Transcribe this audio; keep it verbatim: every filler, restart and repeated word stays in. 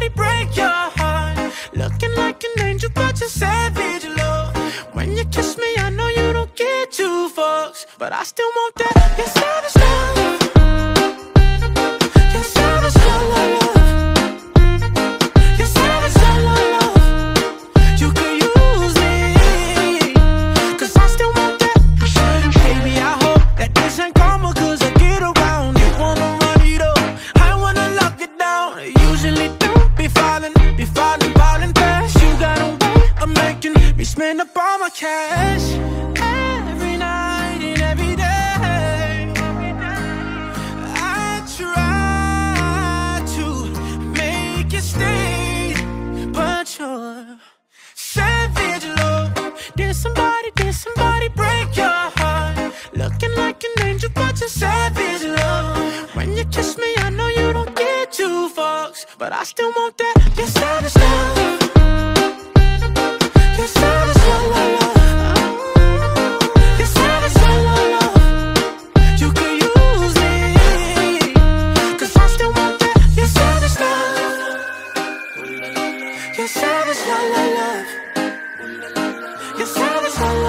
somebody break your heart. Looking like an angel, but you're savage, love. When you kiss me, I know you don't get two fucks, but I still want that. You're savage, love. You're savage, love, love, love. You're savage, love, love, love. You could use me, cause I still want that. Baby, I hope that this ain't karma, cause I get around. You wanna run it up, I wanna lock it down. I usually don't be falling, be falling, falling fast. You got a way of making me spend up all my cash. Every night and every day, I try to make you stay, but you're savage, love. Did somebody, did somebody break your heart? Looking like an angel, but you're savage, love. When you kiss me, I know you don't get two fucks, but I still want that. You're savage, love. You're savage, love, love, love. You're savage, love, love, love. You could use me, cause I still want that. You're savage, love. You're savage, love, love, love. You're savage, love,